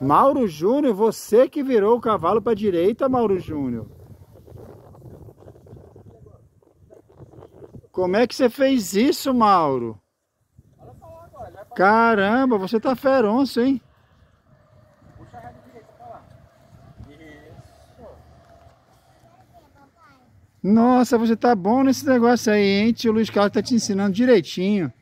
Mauro Júnior, você que virou o cavalo para a direita, Mauro Júnior. Como é que você fez isso, Mauro? Caramba, você tá feronço, hein? Puxa a régua direita pra lá. Isso. Nossa, você tá bom nesse negócio aí, hein? Tio Luiz Carlos tá te ensinando direitinho.